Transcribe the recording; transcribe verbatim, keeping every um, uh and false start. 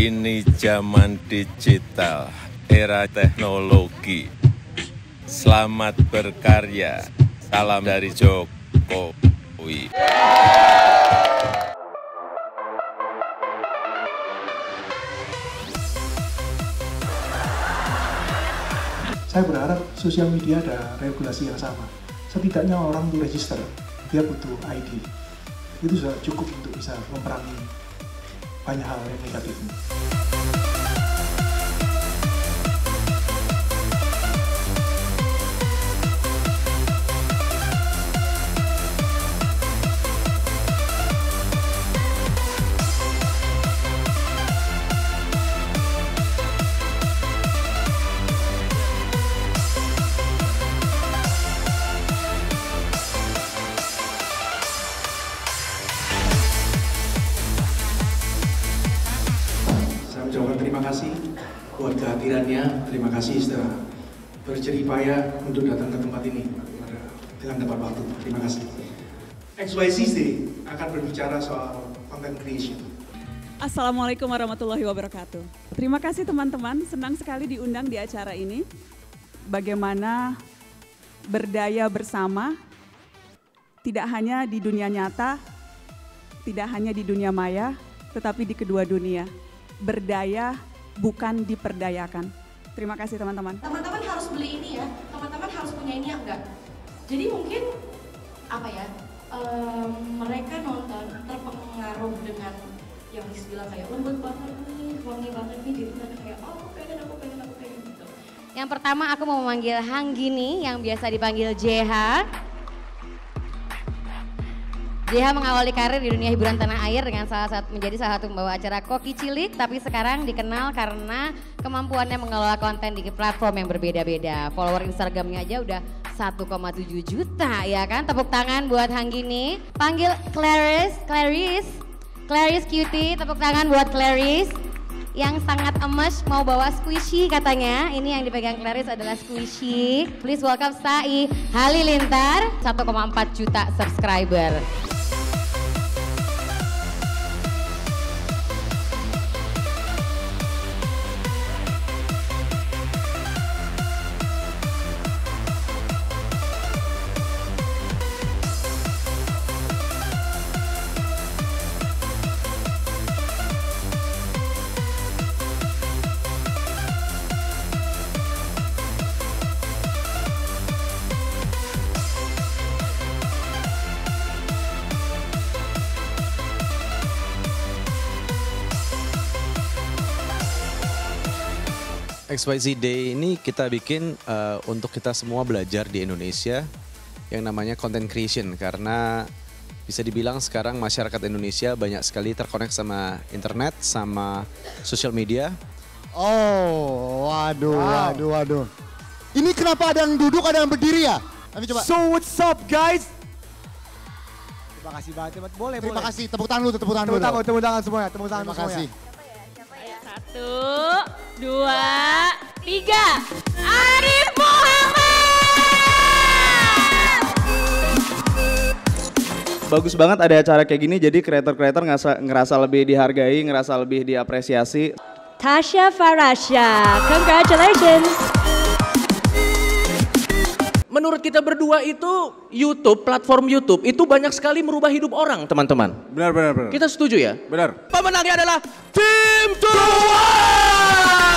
Ini zaman digital, era teknologi. Selamat berkarya. Salam dari Jokowi. Saya berharap sosial media ada regulasi yang sama. Setidaknya orang untuk register, dia butuh I D. Itu sudah cukup untuk bisa memerangi banyak hal yang negatif. Ucapkan terima kasih buat kehadirannya, terima kasih sudah berjerih payah untuk datang ke tempat ini dengan tepat waktu. Terima kasih. X Y Z Day akan berbicara soal content creation. Assalamualaikum warahmatullahi wabarakatuh. Terima kasih teman-teman, senang sekali diundang di acara ini. Bagaimana berdaya bersama, tidak hanya di dunia nyata, tidak hanya di dunia maya, tetapi di kedua dunia. Berdaya bukan diperdayakan. Terima kasih teman-teman. Teman-teman harus beli ini ya, teman-teman harus punya ini ya enggak. Jadi mungkin apa ya, um, mereka nonton terpengaruh dengan yang dibilang kayak lembut banget nih, wangi banget nih, jadi mereka kayak oh aku pengen, aku pengen, aku pengen gitu. Yang pertama aku mau memanggil Hanggini yang biasa dipanggil J H. J H mengawali karir di dunia hiburan tanah air dengan salah satu menjadi salah satu pembawa acara Koki Cilik, tapi sekarang dikenal karena kemampuannya mengelola konten di platform yang berbeda-beda. Follower Instagramnya aja udah satu koma tujuh juta ya kan. Tepuk tangan buat Hanggini. Panggil Clarice, Clarice, Clarice Cutie. Tepuk tangan buat Clarice yang sangat emes mau bawa squishy katanya. Ini yang dipegang Clarice adalah squishy. Please welcome Sai Halilintar, satu koma empat juta subscriber. X Y Z Day ini kita bikin uh, untuk kita semua belajar di Indonesia yang namanya content creation, karena bisa dibilang sekarang masyarakat Indonesia banyak sekali terkonek sama internet, sama social media. Oh, waduh, wow. waduh, waduh. Ini kenapa ada yang duduk, ada yang berdiri ya? Tapi coba. So what's up guys? Terima kasih banget, boleh, Terima boleh. kasih, tepuk tangan dulu, tepuk tangan dulu. Tepuk tangan, tepuk tangan semuanya, tepuk tangan Terima semuanya. kasih. Satu, dua, tiga. Arif Muhammad. Bagus banget ada acara kayak gini, jadi kreator-kreator ngerasa, ngerasa lebih dihargai, ngerasa lebih diapresiasi. Tasya Farasya, congratulations. Menurut kita berdua itu YouTube, platform YouTube itu banyak sekali merubah hidup orang, teman-teman. Benar, benar, benar. Kita setuju ya? Benar. Pemenangnya adalah Tim Tua.